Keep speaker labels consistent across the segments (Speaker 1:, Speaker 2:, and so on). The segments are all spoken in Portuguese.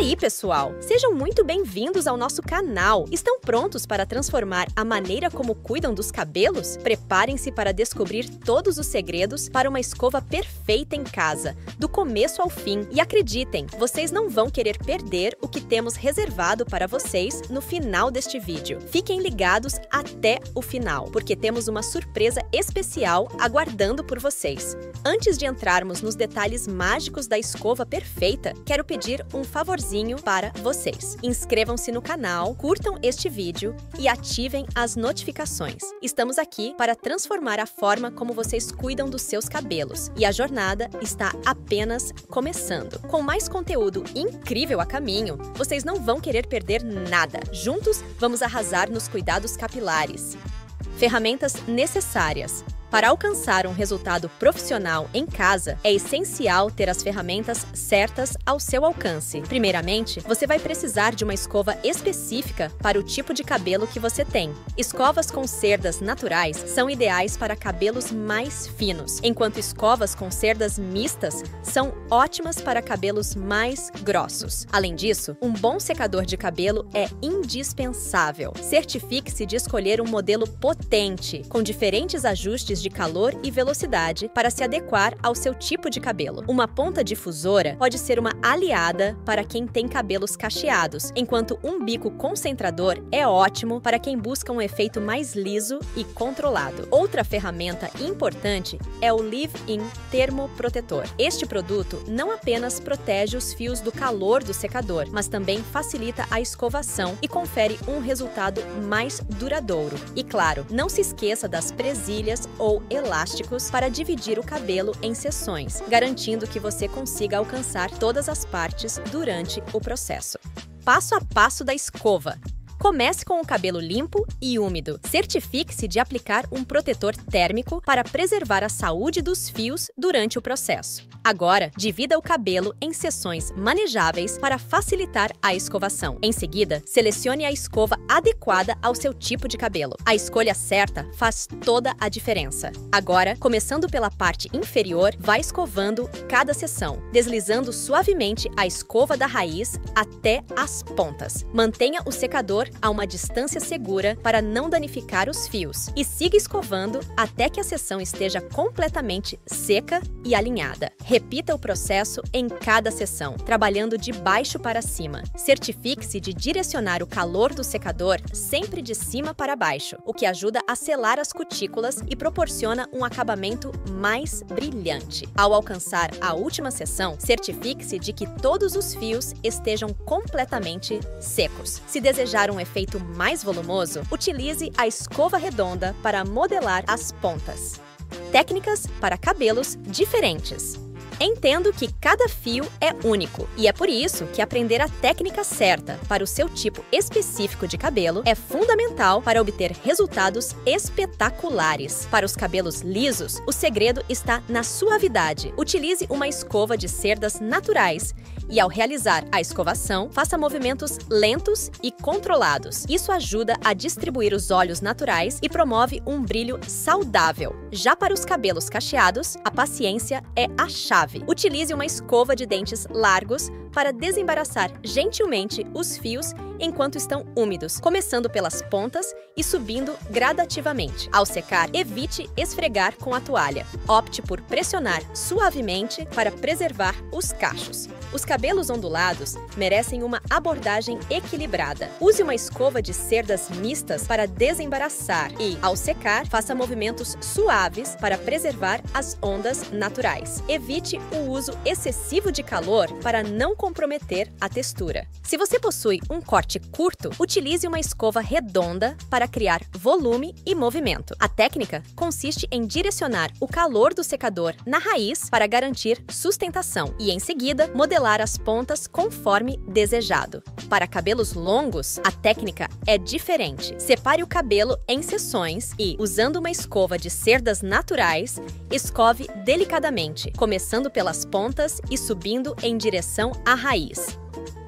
Speaker 1: aí, pessoal! Sejam muito bem-vindos ao nosso canal! Estão prontos para transformar a maneira como cuidam dos cabelos? Preparem-se para descobrir todos os segredos para uma escova perfeita em casa, do começo ao fim. E acreditem, vocês não vão querer perder o que temos reservado para vocês no final deste vídeo. Fiquem ligados até o final, porque temos uma surpresa especial aguardando por vocês. Antes de entrarmos nos detalhes mágicos da escova perfeita, quero pedir um favorzinho para vocês. Inscrevam-se no canal, curtam este vídeo e ativem as notificações. Estamos aqui para transformar a forma como vocês cuidam dos seus cabelos e a jornada está apenas começando. Com mais conteúdo incrível a caminho, vocês não vão querer perder nada. Juntos, vamos arrasar nos cuidados capilares. Ferramentas necessárias. Para alcançar um resultado profissional em casa, é essencial ter as ferramentas certas ao seu alcance. Primeiramente, você vai precisar de uma escova específica para o tipo de cabelo que você tem. Escovas com cerdas naturais são ideais para cabelos mais finos, enquanto escovas com cerdas mistas são ótimas para cabelos mais grossos. Além disso, um bom secador de cabelo é indispensável. Certifique-se de escolher um modelo potente, com diferentes ajustes de calor e velocidade para se adequar ao seu tipo de cabelo. Uma ponta difusora pode ser uma aliada para quem tem cabelos cacheados, enquanto um bico concentrador é ótimo para quem busca um efeito mais liso e controlado. Outra ferramenta importante é o Leave-In Termoprotetor. Este produto não apenas protege os fios do calor do secador, mas também facilita a escovação e confere um resultado mais duradouro. E claro, não se esqueça das presilhas ou elásticos para dividir o cabelo em seções, garantindo que você consiga alcançar todas as partes durante o processo. Passo a passo da escova. Comece com o cabelo limpo e úmido. Certifique-se de aplicar um protetor térmico para preservar a saúde dos fios durante o processo. Agora, divida o cabelo em seções manejáveis para facilitar a escovação. Em seguida, selecione a escova adequada ao seu tipo de cabelo. A escolha certa faz toda a diferença. Agora, começando pela parte inferior, vá escovando cada seção, deslizando suavemente a escova da raiz até as pontas. Mantenha o secador a uma distância segura para não danificar os fios e siga escovando até que a seção esteja completamente seca e alinhada. Repita o processo em cada seção, trabalhando de baixo para cima. Certifique-se de direcionar o calor do secador sempre de cima para baixo, o que ajuda a selar as cutículas e proporciona um acabamento mais brilhante. Ao alcançar a última seção, certifique-se de que todos os fios estejam completamente secos. Se desejar um efeito mais volumoso, utilize a escova redonda para modelar as pontas. Técnicas para cabelos diferentes. Entendo que cada fio é único, e é por isso que aprender a técnica certa para o seu tipo específico de cabelo é fundamental para obter resultados espetaculares. Para os cabelos lisos, o segredo está na suavidade. Utilize uma escova de cerdas naturais e, ao realizar a escovação, faça movimentos lentos e controlados. Isso ajuda a distribuir os óleos naturais e promove um brilho saudável. Já para os cabelos cacheados, a paciência é a chave. Utilize uma escova de dentes largos para desembaraçar gentilmente os fios enquanto estão úmidos, começando pelas pontas e subindo gradativamente. Ao secar, evite esfregar com a toalha. Opte por pressionar suavemente para preservar os cachos. Os cabelos ondulados merecem uma abordagem equilibrada. Use uma escova de cerdas mistas para desembaraçar e, ao secar, faça movimentos suaves para preservar as ondas naturais. Evite o uso excessivo de calor para não comprometer a textura. Se você possui um corte curto, utilize uma escova redonda para criar volume e movimento. A técnica consiste em direcionar o calor do secador na raiz para garantir sustentação e, em seguida, modelar as pontas conforme desejado. Para cabelos longos, a técnica é diferente. Separe o cabelo em seções e, usando uma escova de cerdas naturais, escove delicadamente, começando pelas pontas e subindo em direção à raiz.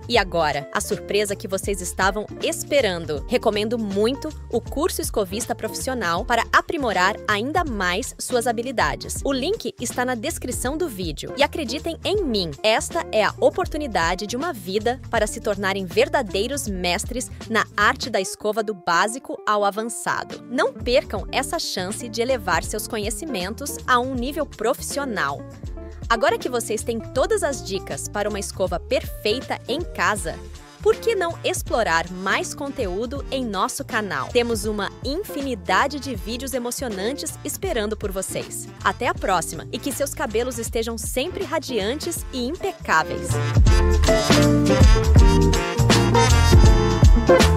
Speaker 1: E agora, a surpresa que vocês estavam esperando. Recomendo muito o curso Escovista Profissional para aprimorar ainda mais suas habilidades. O link está na descrição do vídeo. E acreditem em mim, esta é a oportunidade de uma vida para se tornarem verdadeiros mestres na arte da escova do básico ao avançado. Não percam essa chance de elevar seus conhecimentos a um nível profissional. Agora que vocês têm todas as dicas para uma escova perfeita em casa, por que não explorar mais conteúdo em nosso canal? Temos uma infinidade de vídeos emocionantes esperando por vocês. Até a próxima e que seus cabelos estejam sempre radiantes e impecáveis!